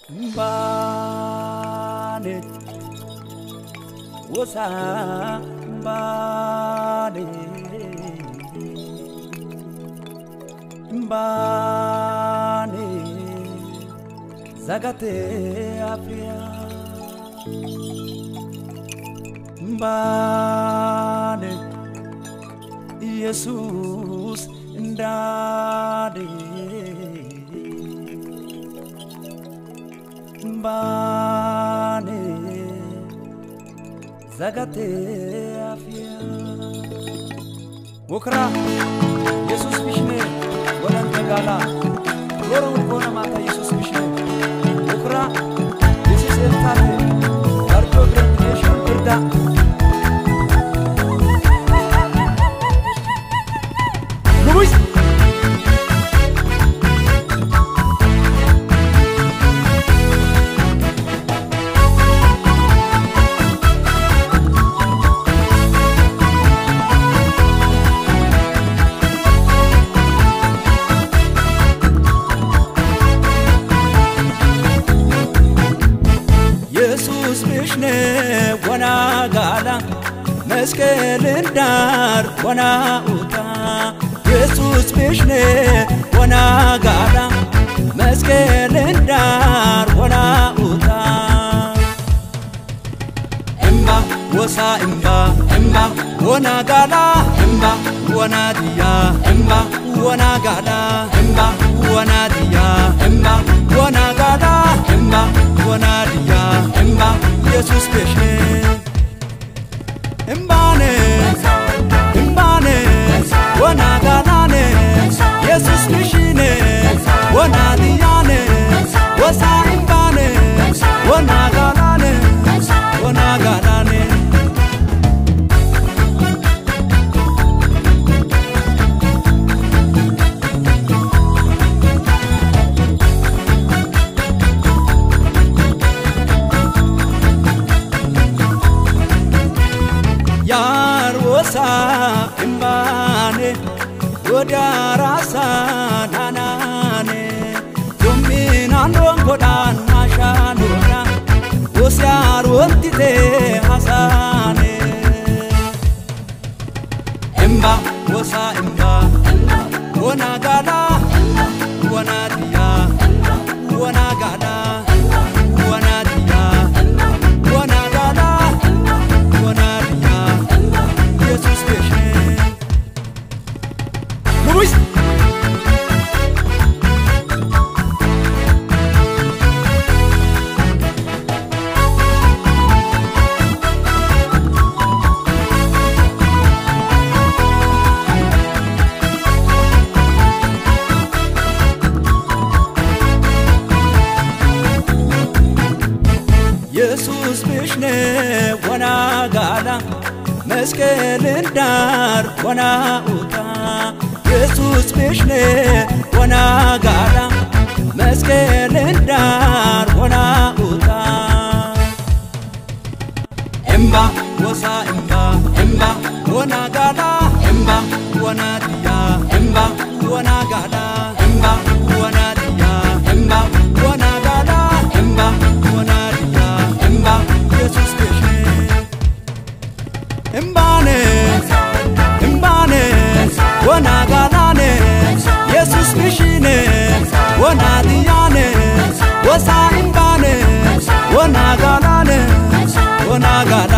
Mbane wosa mbane mbane zagate afia mbane Jesus ndade mbane zagate afia wokra Jesus bishne walan tagala goro kona mata Jesus bishne wokra Jesus entate arko creation irda Luis Jesus bishne wana gala meskelin dar wana uta Jesus bishne wana gala meskelin dar wana uta emba wosa emba wana gala emba wana dia emba wana gala emba wana dia emba wana gala emba wana dia emba Jesus bishne embane wana galane Jesus bishne wana diane wosa embane wana galane Yar wosa embane woda rasa nanane dominan rongodan mashanura wosyar wontite hasane emba wosa emba wona gala wona dia wona gala wona dia wona gala wona dia Jesus bishne Luis Jesus bishne wana gala meskelin dar wana uta Jesus bishne wana gala meskelin dar wana uta emba wosa emba wana gala emba wana dia emba wana gala emba wana dia emba wana gala emba wana dia emba Jesus bishne embane wana galane Jesus bishne wana diane wosa embane wana galane